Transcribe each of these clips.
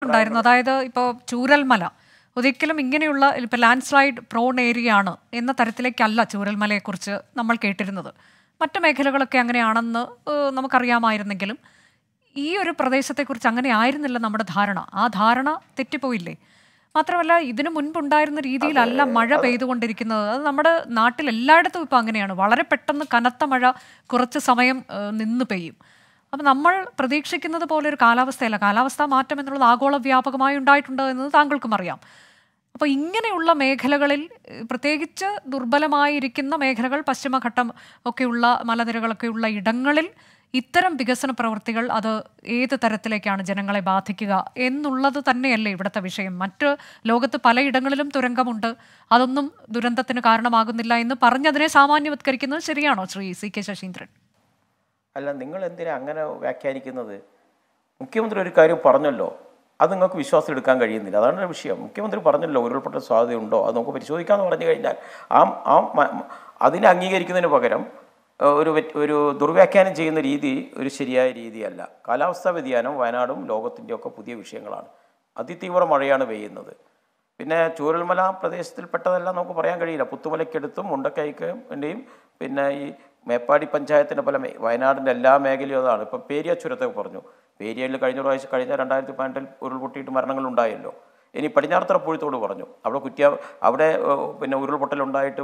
പറയുന്നുണ്ടായിരുന്നു. അതായത് ഇപ്പോൾ ചൂരൽമല ഒരിക്കലും ഇങ്ങനെയുള്ള ഇപ്പോൾ ലാൻഡ് സ്ലൈഡ് പ്രോൺ ഏരിയ ആണ് എന്ന തരത്തിലേക്കല്ല ചൂരൽമലയെക്കുറിച്ച് നമ്മൾ കേട്ടിരുന്നത്. മറ്റു മേഖലകളൊക്കെ അങ്ങനെയാണെന്ന് നമുക്കറിയാമായിരുന്നെങ്കിലും ഈ ഒരു പ്രദേശത്തെക്കുറിച്ച് അങ്ങനെ ആയിരുന്നില്ല നമ്മുടെ ധാരണ. ആ ധാരണ തെറ്റിപ്പോയില്ലേ? മാത്രമല്ല ഇതിനു മുൻപുണ്ടായിരുന്ന രീതിയിലല്ല മഴ പെയ്തുകൊണ്ടിരിക്കുന്നത്. അത് നമ്മുടെ നാട്ടിൽ എല്ലായിടത്തും ഇപ്പോൾ അങ്ങനെയാണ്. വളരെ പെട്ടെന്ന് കനത്ത മഴ കുറച്ച് സമയം നിന്ന് പെയ്യും. അപ്പം നമ്മൾ പ്രതീക്ഷിക്കുന്നത് പോലെ ഒരു കാലാവസ്ഥയല്ല. കാലാവസ്ഥാ മാറ്റം എന്നുള്ളത് ആഗോള വ്യാപകമായി ഉണ്ടായിട്ടുണ്ട് എന്നത് താങ്കൾക്കും അറിയാം. അപ്പോൾ ഇങ്ങനെയുള്ള മേഖലകളിൽ പ്രത്യേകിച്ച് ദുർബലമായിരിക്കുന്ന മേഖലകൾ, പശ്ചിമഘട്ടം ഒക്കെയുള്ള മലനിരകളൊക്കെയുള്ള ഇടങ്ങളിൽ ഇത്തരം വികസന പ്രവൃത്തികൾ അത് ഏത് തരത്തിലേക്കാണ് ജനങ്ങളെ ബാധിക്കുക എന്നുള്ളത് തന്നെയല്ലേ ഇവിടുത്തെ വിഷയം. മറ്റ് ലോകത്ത് പലയിടങ്ങളിലും തുരങ്കമുണ്ട്, അതൊന്നും ദുരന്തത്തിന് കാരണമാകുന്നില്ല എന്ന് പറഞ്ഞതിനെ സാമാന്യവത്കരിക്കുന്നത് ശരിയാണോ ശ്രീ സി കെ ശശീന്ദ്രൻ? അല്ല, നിങ്ങൾ എന്തിനാ അങ്ങനെ വ്യാഖ്യാനിക്കുന്നത്? മുഖ്യമന്ത്രി ഒരു കാര്യം പറഞ്ഞല്ലോ, അത് നിങ്ങൾക്ക് വിശ്വാസം എടുക്കാൻ കഴിയുന്നില്ല. അതാണ് ഒരു വിഷയം. മുഖ്യമന്ത്രി പറഞ്ഞല്ലോ ഉരുൾപൊട്ടൽ സാധ്യതയുണ്ടോ, അത് നമുക്ക് പരിശോധിക്കാമെന്ന് പറഞ്ഞു കഴിഞ്ഞാൽ അതിനെ അംഗീകരിക്കുന്നതിന് പകരം ഒരു ദുർവ്യാഖ്യാനം ചെയ്യുന്ന രീതി ഒരു ശരിയായ രീതിയല്ല. കാലാവസ്ഥാ വ്യതിയാനം വയനാടും ലോകത്തിൻ്റെയൊക്കെ പുതിയ വിഷയങ്ങളാണ്. അതിതീവ്ര മഴയാണ് പെയ്യുന്നത്. പിന്നെ ചൂരൽമല പ്രദേശത്തിൽപ്പെട്ടതെല്ലാം നമുക്ക് പറയാൻ കഴിയില്ല. പുത്തുമലയ്ക്കടുത്തും മുണ്ടക്കൈൻ്റെയും പിന്നെ ഈ മേപ്പാടി പഞ്ചായത്തിൻ്റെ പോലെ വയനാടിൻ്റെ എല്ലാ മേഖലയും അതാണ്. ഇപ്പം പേരിയ ചുരത്തൊക്കെ പറഞ്ഞു. പേരിയയിൽ കഴിഞ്ഞ 2018 ഉരുൾപൊട്ടിയിട്ട് മരണങ്ങളുണ്ടായല്ലോ. ഇനി പടിഞ്ഞാറത്തറ പൂഴിത്തോട് പറഞ്ഞു. അവിടെ പിന്നെ ഉരുൾപൊട്ടലുണ്ടായിട്ട്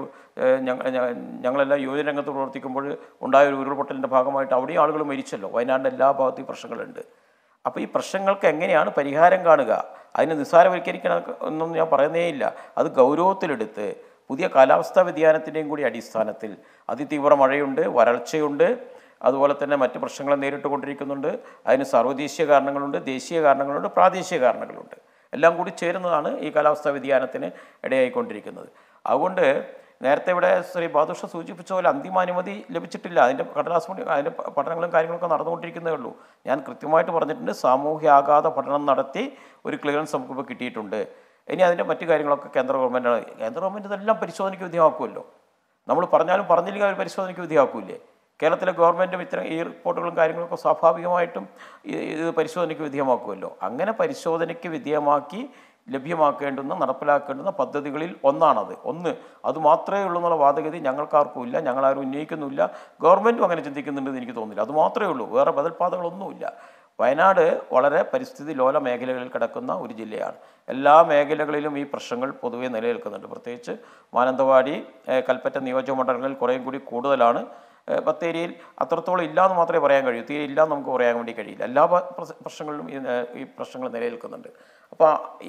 ഞങ്ങളെല്ലാം യുവജനരംഗത്ത് പ്രവർത്തിക്കുമ്പോൾ ഉണ്ടായ ഒരു ഉരുൾപൊട്ടലിൻ്റെ ഭാഗമായിട്ട് അവിടെയും ആളുകൾ മരിച്ചല്ലോ. വയനാടിൻ്റെ എല്ലാ ഭാഗത്തും പ്രശ്നങ്ങളുണ്ട്. അപ്പോൾ ഈ പ്രശ്നങ്ങൾക്ക് എങ്ങനെയാണ് പരിഹാരം കാണുക? അതിനെ നിസ്സാരവൽക്കരിക്കണം ഒന്നും ഞാൻ പറയുന്നേയില്ല. അത് ഗൗരവത്തിലെടുത്ത് പുതിയ കാലാവസ്ഥാ വ്യതിയാനത്തിൻ്റെയും കൂടി അടിസ്ഥാനത്തിൽ അതിതീവ്ര മഴയുണ്ട്, വരൾച്ചയുണ്ട്, അതുപോലെ തന്നെ മറ്റ് പ്രശ്നങ്ങളെ നേരിട്ട് കൊണ്ടിരിക്കുന്നുണ്ട്. അതിന് സർവ്വദേശീയ കാരണങ്ങളുണ്ട്, ദേശീയ കാരണങ്ങളുണ്ട്, പ്രാദേശിക കാരണങ്ങളുണ്ട്. എല്ലാം കൂടി ചേരുന്നതാണ് ഈ കാലാവസ്ഥാ വ്യതിയാനത്തിന് ഇടയായിക്കൊണ്ടിരിക്കുന്നത്. അതുകൊണ്ട് നേരത്തെ ഇവിടെ ശ്രീ ബാദുഷ സൂചിപ്പിച്ച പോലെ അന്തിമാനുമതി ലഭിച്ചിട്ടില്ല. അതിൻ്റെ അതിൻ്റെ പഠനങ്ങളും കാര്യങ്ങളൊക്കെ നടന്നുകൊണ്ടിരിക്കുന്നേ ഉള്ളൂ. ഞാൻ കൃത്യമായിട്ട് പറഞ്ഞിട്ടുണ്ട്, സാമൂഹ്യാഘാത പഠനം നടത്തി ഒരു ക്ലിയറൻസ് നമുക്കിപ്പോൾ കിട്ടിയിട്ടുണ്ട്. ഇനി അതിൻ്റെ മറ്റു കാര്യങ്ങളൊക്കെ കേന്ദ്ര ഗവൺമെൻറ് ഇതെല്ലാം പരിശോധനയ്ക്ക് വിധേയമാക്കുമല്ലോ. നമ്മൾ പറഞ്ഞാലും പറഞ്ഞില്ലെങ്കിൽ അവർ പരിശോധനയ്ക്ക് വിധേയമാക്കൂലേ? കേരളത്തിലെ ഗവൺമെൻറ്റും ഇത്തരം ഈ റിപ്പോർട്ടുകളും കാര്യങ്ങളൊക്കെ സ്വാഭാവികമായിട്ടും ഇത് പരിശോധനയ്ക്ക് വിധേയമാക്കുമല്ലോ. അങ്ങനെ പരിശോധനയ്ക്ക് വിധേയമാക്കി ലഭ്യമാക്കേണ്ടുന്ന നടപ്പിലാക്കേണ്ടുന്ന പദ്ധതികളിൽ ഒന്നാണത്. അത് മാത്രമേ ഉള്ളൂ എന്നുള്ള വാദഗതി ഞങ്ങൾക്കാർക്കും ഇല്ല, ഞങ്ങളാരും ഉന്നയിക്കുന്നില്ല, ഗവൺമെൻറ്റും അങ്ങനെ ചിന്തിക്കുന്നുണ്ടെന്ന് എനിക്ക് തോന്നുന്നില്ല. അത് മാത്രമേ ഉള്ളൂ, വേറെ ബദൽപാതകളൊന്നുമില്ല. വയനാട് വളരെ പരിസ്ഥിതി ലോല മേഖലകളിൽ കിടക്കുന്ന ഒരു ജില്ലയാണ്. എല്ലാ മേഖലകളിലും ഈ പ്രശ്നങ്ങൾ പൊതുവെ നിലനിൽക്കുന്നുണ്ട്. പ്രത്യേകിച്ച് മാനന്തവാടി, കൽപ്പറ്റ നിയോജകമണ്ഡലങ്ങളിൽ കുറേയും കൂടി കൂടുതലാണ്. ബത്തേരിയിൽ അത്രത്തോളം ഇല്ലയെന്ന് മാത്രമേ പറയാൻ കഴിയൂ. തീരെ ഇല്ലയെന്ന് നമുക്ക് പറയാൻ വേണ്ടി കഴിയില്ല. എല്ലാ പ്രശ്നങ്ങളിലും ഈ പ്രശ്നങ്ങൾ നിലനിൽക്കുന്നുണ്ട്. അപ്പോൾ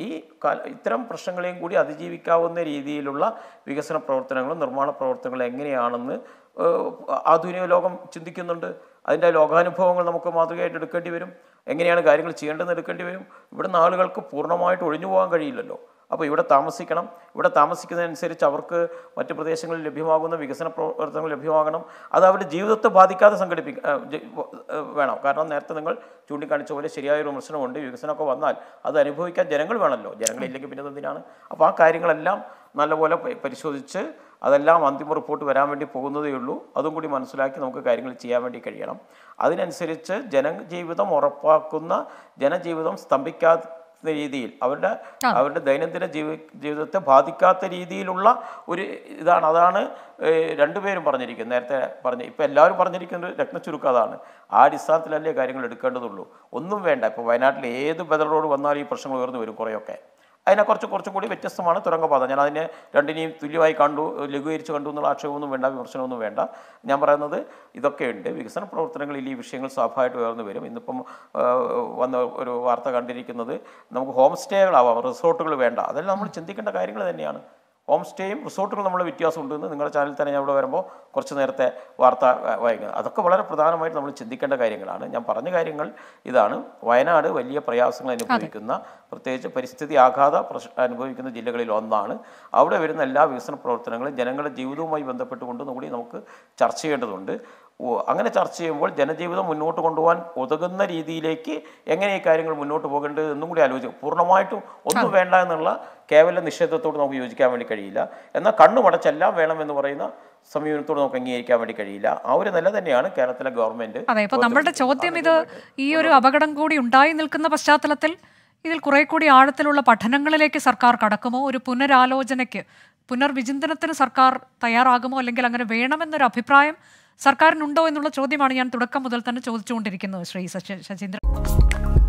ഇത്തരം പ്രശ്നങ്ങളെയും കൂടി അതിജീവിക്കാവുന്ന രീതിയിലുള്ള വികസന പ്രവർത്തനങ്ങളും നിർമ്മാണ പ്രവർത്തനങ്ങളും എങ്ങനെയാണെന്ന് ആധുനിക ലോകം ചിന്തിക്കുന്നുണ്ട്. അതിൻ്റെ ലോകാനുഭവങ്ങൾ നമുക്ക് മാതൃകയായിട്ട് എടുക്കേണ്ടി വരും. എങ്ങനെയാണ് കാര്യങ്ങൾ ചെയ്യേണ്ടതെന്ന് എടുക്കേണ്ടി വരും. ഇവിടുന്ന് ആളുകൾക്ക് പൂർണ്ണമായിട്ട് ഒഴിഞ്ഞു പോകാൻ കഴിയില്ലല്ലോ. അപ്പോൾ ഇവിടെ താമസിക്കണം. ഇവിടെ താമസിക്കുന്നതനുസരിച്ച് അവർക്ക് മറ്റ് പ്രദേശങ്ങളിൽ ലഭ്യമാകുന്ന വികസന പ്രവർത്തനങ്ങൾ ലഭ്യമാകണം. അത് അവരുടെ ജീവിതത്തെ ബാധിക്കാതെ വേണം. കാരണം നേരത്തെ നിങ്ങൾ ചൂണ്ടിക്കാണിച്ച പോലെ ശരിയായൊരു വിമർശനമുണ്ട്. വികസനമൊക്കെ വന്നാൽ അത് അനുഭവിക്കാൻ ജനങ്ങൾ വേണമല്ലോ. ജനങ്ങളില്ലെങ്കിൽ പിന്നെ എന്തിനാണ്? അപ്പോൾ ആ കാര്യങ്ങളെല്ലാം നല്ലപോലെ പരിശോധിച്ച് അതെല്ലാം അന്തിമ റിപ്പോർട്ട് വരാൻ വേണ്ടി പോകുന്നതേ ഉള്ളൂ. അതും കൂടി മനസ്സിലാക്കി നമുക്ക് കാര്യങ്ങൾ ചെയ്യാൻ വേണ്ടി കഴിയണം. അതിനനുസരിച്ച് ജനജീവിതം ഉറപ്പാക്കുന്ന, ജനജീവിതം സ്തംഭിക്കാത്ത രീതിയിൽ അവരുടെ ദൈനംദിന ജീവിതത്തെ ബാധിക്കാത്ത രീതിയിലുള്ള ഒരു അതാണ് രണ്ടുപേരും പറഞ്ഞിരിക്കുന്നത്. നേരത്തെ ഇപ്പം എല്ലാവരും പറഞ്ഞിരിക്കുന്നത് രത്നച്ചുരുക്കം അതാണ്. ആ അടിസ്ഥാനത്തിലല്ലേ കാര്യങ്ങൾ എടുക്കേണ്ടതുള്ളൂ. ഒന്നും വേണ്ട. ഇപ്പോൾ വയനാട്ടിൽ ഏത് ബദൽ റോഡ് വന്നാലും ഈ പ്രശ്നങ്ങൾ ഉയർന്നു വരും കുറേയൊക്കെ. കുറച്ചും കൂടി വ്യത്യസ്തമാണ് തുരങ്കപാത. ഞാൻ അതിനെ രണ്ടിനെയും തുല്യമായി ലഘൂകരിച്ച് കണ്ടു എന്നുള്ള ആക്ഷേപമൊന്നും വേണ്ട, വിമർശനമൊന്നും വേണ്ട. ഞാൻ പറയുന്നത് ഇതൊക്കെയുണ്ട്. വികസന പ്രവർത്തനങ്ങളിൽ ഈ വിഷയങ്ങൾ സ്വാഭാവികമായിട്ട് ഉയർന്നു വരും. ഇന്നിപ്പം വന്ന ഒരു വാർത്ത കണ്ടിരിക്കുന്നത് നമുക്ക് ഹോം സ്റ്റേകളാവാം, റിസോർട്ടുകൾ വേണ്ട. അതെല്ലാം നമ്മൾ ചിന്തിക്കേണ്ട കാര്യങ്ങൾ തന്നെയാണ്. ഹോം സ്റ്റേയും റിസോർട്ടുകളും നമ്മൾ വ്യത്യാസമുണ്ടെന്ന് നിങ്ങളുടെ ചാനലിൽ തന്നെ ഞാൻ ഇവിടെ വരുമ്പോൾ കുറച്ച് നേരത്തെ വാർത്ത വായിക്കുന്നത്. അതൊക്കെ വളരെ പ്രധാനമായിട്ട് നമ്മൾ ചിന്തിക്കേണ്ട കാര്യങ്ങളാണ്. ഞാൻ പറഞ്ഞ കാര്യങ്ങൾ ഇതാണ്. വയനാട് വലിയ പ്രയാസങ്ങൾ അനുഭവിക്കുന്ന, പ്രത്യേകിച്ച് പരിസ്ഥിതി അനുഭവിക്കുന്ന ജില്ലകളിൽ ഒന്നാണ്. അവിടെ വരുന്ന എല്ലാ വികസന പ്രവർത്തനങ്ങളും ജനങ്ങളുടെ ജീവിതവുമായി ബന്ധപ്പെട്ടുകൊണ്ടും കൂടി നമുക്ക് ചർച്ച ചെയ്യേണ്ടതുണ്ട്. അങ്ങനെ ചർച്ച ചെയ്യുമ്പോൾ ജനജീവിതം മുന്നോട്ട് കൊണ്ടുപോകാൻ ഉതകുന്ന രീതിയിലേക്ക് എങ്ങനെ ഈ കാര്യങ്ങൾ മുന്നോട്ട് പോകേണ്ടത് എന്നും കൂടി ആലോചിക്കും. പൂർണ്ണമായിട്ടും ഒന്നും വേണ്ട എന്നുള്ള കേവല നിഷേധത്തോട് നമുക്ക് യോജിക്കാൻ വേണ്ടി കഴിയില്ല. എന്നാൽ കണ്ണുമടച്ചെല്ലാം വേണമെന്ന് പറയുന്ന സമീപനത്തോട് നമുക്ക് അംഗീകരിക്കാൻ വേണ്ടി കഴിയില്ല. ആ ഒരു നില തന്നെയാണ് കേരളത്തിലെ ഗവൺമെന്റ്. അതെ, ഇപ്പോൾ നമ്മളുടെ ചോദ്യം ഇത് ഈ ഒരു അപകടം കൂടി ഉണ്ടായി നിൽക്കുന്ന പശ്ചാത്തലത്തിൽ ഇതിൽ കുറെ കൂടി ആഴത്തിലുള്ള പഠനങ്ങളിലേക്ക് സർക്കാർ കടക്കുമോ? ഒരു പുനരാലോചനയ്ക്ക്, പുനർവിചിന്തനത്തിന് സർക്കാർ തയ്യാറാകുമോ? അല്ലെങ്കിൽ അങ്ങനെ വേണമെന്നൊരു അഭിപ്രായം സർക്കാരിനുണ്ടോ എന്നുള്ള ചോദ്യമാണ് ഞാൻ തുടക്കം മുതൽ തന്നെ ചോദിച്ചുകൊണ്ടിരിക്കുന്നത് ശ്രീ ശശീന്ദ്രൻ.